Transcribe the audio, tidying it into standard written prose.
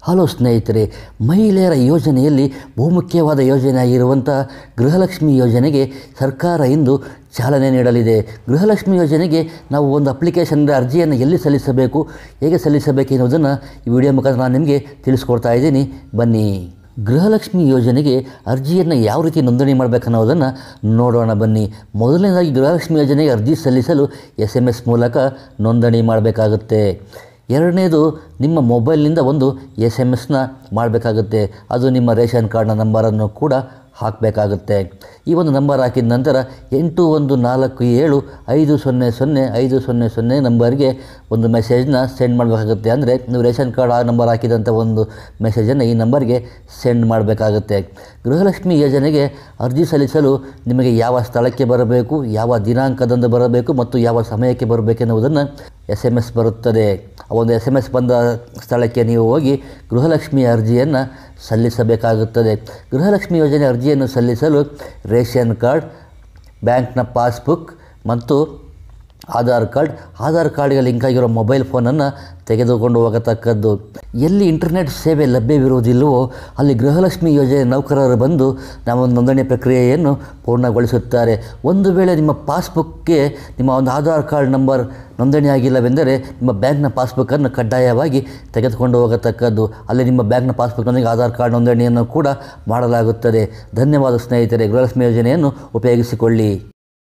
Hello ಸ್ನೇಹಿತರೆ, ಮಹಿಳೆಯರ ಯೋಜನೆಯಲ್ಲಿ ಬಹುಮುಖ್ಯವಾದ ಯೋಜನೆಯಾಗಿರುವಂಥ ಗೃಹಲಕ್ಷ್ಮಿ ಯೋಜನೆಗೆ ಸರ್ಕಾರ ಇಂದು ಚಾಲನೆ ನೀಡಲಿದೆ. ಗೃಹಲಕ್ಷ್ಮಿ ಯೋಜನೆಗೆ ನಾವು ಒಂದು ಅಪ್ಲಿಕೇಶನ್ ಅರ್ಜಿಯನ್ನು ಎಲ್ಲಿ ಸಲ್ಲಿಸಬೇಕು, ಹೇಗೆ ಸಲ್ಲಿಸಬೇಕು ಎನ್ನುವುದನ್ನು ಈ ವಿಡಿಯೋ ಮುಖಾಂತರ ನಾನು ನಿಮಗೆ ತಿಳಿಸ್ಕೊಡ್ತಾ ಇದ್ದೀನಿ. ಬನ್ನಿ. ಗೃಹಲಕ್ಷ್ಮಿ ಯೋಜನೆಗೆ ಅರ್ಜಿಯನ್ನು ಯಾವ ರೀತಿ ನೋಂದಣಿ ಮಾಡಬೇಕನ್ನೋದನ್ನು ನೋಡೋಣ ಬನ್ನಿ. ಮೊದಲನೇದಾಗಿ ಗೃಹಲಕ್ಷ್ಮಿ ಯೋಜನೆಗೆ ಅರ್ಜಿ ಸಲ್ಲಿಸಲು SMS ಮೂಲಕ ನೋಂದಣಿ ಮಾಡಬೇಕಾಗುತ್ತೆ. ಎರಡನೇದು, ನಿಮ್ಮ ಮೊಬೈಲ್ನಿಂದ ಒಂದು SMS ಮಾಡಬೇಕಾಗುತ್ತೆ. ಅದು ನಿಮ್ಮ ರೇಷನ್ ಕಾರ್ಡ್ನ ನಂಬರನ್ನು ಕೂಡ ಹಾಕಬೇಕಾಗುತ್ತೆ. ಈ ಒಂದು ನಂಬರ್ ಹಾಕಿದ ನಂತರ 8147500500 ನಂಬರ್ಗೆ ಒಂದು ಮೆಸೇಜ್ನ ಸೆಂಡ್ ಮಾಡಬೇಕಾಗುತ್ತೆ. ಅಂದರೆ ನೀವು ರೇಷನ್ ಕಾರ್ಡ್ ಆ ನಂಬರ್ ಹಾಕಿದಂಥ ಒಂದು ಮೆಸೇಜನ್ನು ಈ ನಂಬರ್ಗೆ ಸೆಂಡ್ ಮಾಡಬೇಕಾಗುತ್ತೆ. ಗೃಹಲಕ್ಷ್ಮಿ ಯೋಜನೆಗೆ ಅರ್ಜಿ ಸಲ್ಲಿಸಲು ನಿಮಗೆ ಯಾವ ಸ್ಥಳಕ್ಕೆ ಬರಬೇಕು, ಯಾವ ದಿನಾಂಕದಂದು ಬರಬೇಕು ಮತ್ತು ಯಾವ ಸಮಯಕ್ಕೆ ಬರಬೇಕೆನ್ನುವುದನ್ನು SMS ಬರುತ್ತದೆ. ಆ ಒಂದು SMS ಬಂದ ಸ್ಥಳಕ್ಕೆ ನೀವು ಹೋಗಿ ಗೃಹಲಕ್ಷ್ಮಿ ಅರ್ಜಿಯನ್ನು ಸಲ್ಲಿಸಬೇಕಾಗುತ್ತದೆ. ಗೃಹಲಕ್ಷ್ಮಿ ಯೋಜನೆ ಅರ್ಜಿಯನ್ನು ಸಲ್ಲಿಸಲು ರೇಷನ್ ಕಾರ್ಡ್, ಬ್ಯಾಂಕ್ನ ಪಾಸ್ಬುಕ್ ಮತ್ತು ಆಧಾರ್ ಕಾರ್ಡ್ಗೆ ಲಿಂಕ್ ಆಗಿರೋ ಮೊಬೈಲ್ ಫೋನನ್ನು ತೆಗೆದುಕೊಂಡು ಹೋಗತಕ್ಕದ್ದು. ಎಲ್ಲಿ ಇಂಟರ್ನೆಟ್ ಸೇವೆ ಲಭ್ಯವಿರುವುದಿಲ್ಲವೋ ಅಲ್ಲಿ ಗೃಹಲಕ್ಷ್ಮಿ ಯೋಜನೆ ನೌಕರರು ಬಂದು ನಮ್ಮ ನೋಂದಣಿ ಪ್ರಕ್ರಿಯೆಯನ್ನು ಪೂರ್ಣಗೊಳಿಸುತ್ತಾರೆ. ಒಂದು ವೇಳೆ ನಿಮ್ಮ ಪಾಸ್ಬುಕ್ಗೆ ನಿಮ್ಮ ಒಂದು ಆಧಾರ್ ಕಾರ್ಡ್ ನಂಬರ್ ನೋಂದಣಿ ಆಗಿಲ್ಲವೆಂದರೆ ನಿಮ್ಮ ಬ್ಯಾಂಕ್ನ ಪಾಸ್ಬುಕ್ಕನ್ನು ಕಡ್ಡಾಯವಾಗಿ ತೆಗೆದುಕೊಂಡು ಹೋಗತಕ್ಕದ್ದು. ಅಲ್ಲಿ ನಿಮ್ಮ ಬ್ಯಾಂಕ್ನ ಪಾಸ್ಬುಕ್ನೊಂದಿಗೆ ಆಧಾರ್ ಕಾರ್ಡ್ ನೋಂದಣಿಯನ್ನು ಕೂಡ ಮಾಡಲಾಗುತ್ತದೆ. ಧನ್ಯವಾದ ಸ್ನೇಹಿತರೆ. ಗೃಹಲಕ್ಷ್ಮಿ ಯೋಜನೆಯನ್ನು ಉಪಯೋಗಿಸಿಕೊಳ್ಳಿ.